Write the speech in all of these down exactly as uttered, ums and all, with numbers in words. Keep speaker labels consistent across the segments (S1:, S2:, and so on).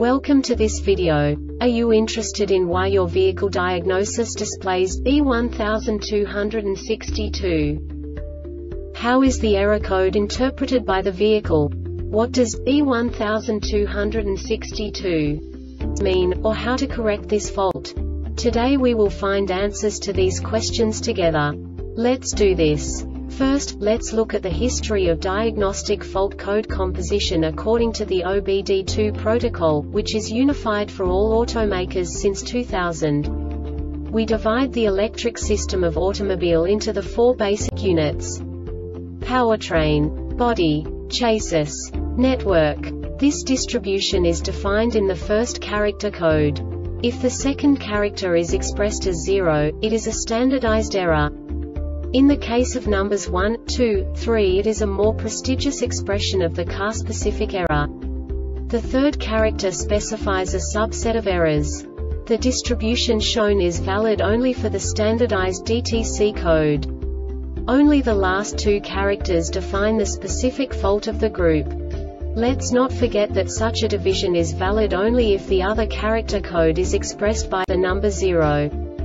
S1: Welcome to this video. Are you interested in why your vehicle diagnosis displays B one two six two? How is the error code interpreted by the vehicle? What does B one two six two mean, or how to correct this fault? Today we will find answers to these questions together. Let's do this. First, let's look at the history of diagnostic fault code composition according to the O B D two protocol, which is unified for all automakers since two thousand. We divide the electric system of automobile into the four basic units: powertrain, body, chassis, network. This distribution is defined in the first character code. If the second character is expressed as zero, it is a standardized error. In the case of numbers one, two, three, it is a more prestigious expression of the car-specific error. The third character specifies a subset of errors. The distribution shown is valid only for the standardized D T C code. Only the last two characters define the specific fault of the group. Let's not forget that such a division is valid only if the other character code is expressed by the number zero.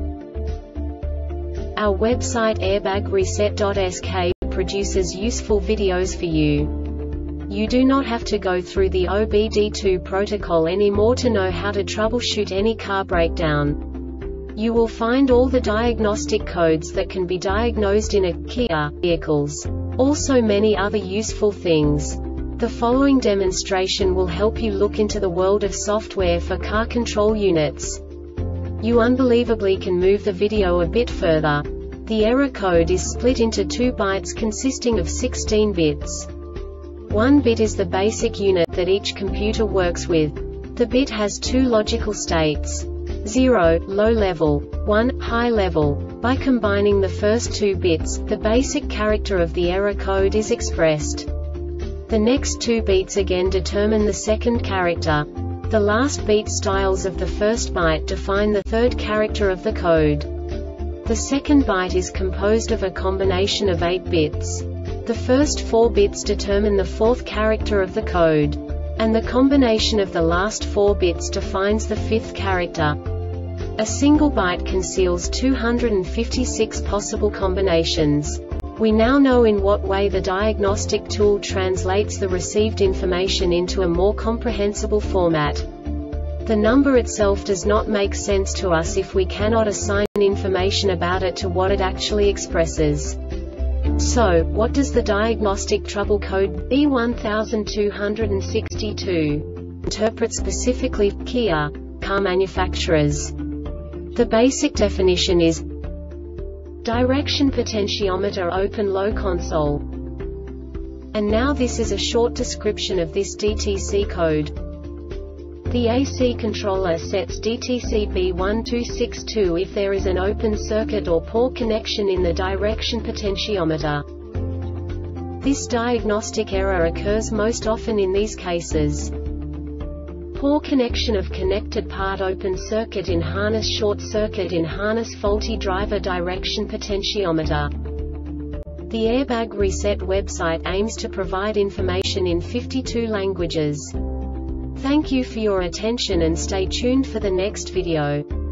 S1: Our website airbag reset dot S K produces useful videos for you. You do not have to go through the O B D two protocol anymore to know how to troubleshoot any car breakdown. You will find all the diagnostic codes that can be diagnosed in a Kia vehicles. Also many other useful things. The following demonstration will help you look into the world of software for car control units. You unbelievably can move the video a bit further. The error code is split into two bytes consisting of sixteen bits. One bit is the basic unit that each computer works with. The bit has two logical states: zero, low level, one, high level. By combining the first two bits, the basic character of the error code is expressed. The next two bits again determine the second character. The last beat styles of the first byte define the third character of the code. The second byte is composed of a combination of eight bits. The first four bits determine the fourth character of the code. And the combination of the last four bits defines the fifth character. A single byte conceals two hundred fifty-six possible combinations. We now know in what way the diagnostic tool translates the received information into a more comprehensible format. The number itself does not make sense to us if we cannot assign information about it to what it actually expresses. So, what does the diagnostic trouble code B one two six two interpret specifically for Kia car manufacturers? The basic definition is direction potentiometer open low console. And now this is a short description of this D T C code. The A C controller sets D T C B one two six two if there is an open circuit or poor connection in the direction potentiometer. This diagnostic error occurs most often in these cases: poor connection of connected part, open circuit in harness, short circuit in harness, faulty driver direction potentiometer. The Airbag Reset website aims to provide information in fifty-two languages. Thank you for your attention and stay tuned for the next video.